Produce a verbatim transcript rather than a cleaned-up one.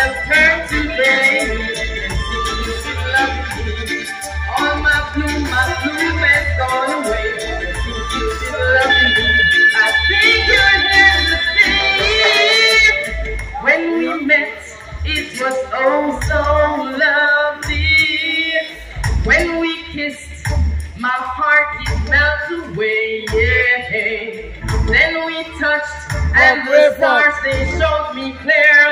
just turned today and see you with lovely. All my bloom, my bloom has gone away. And see you with lovely. I think you're here to stay. When we met, it was oh so lovely. When we kissed, my heart it melted away. Yeah. Then we touched, and the stars they showed me clear.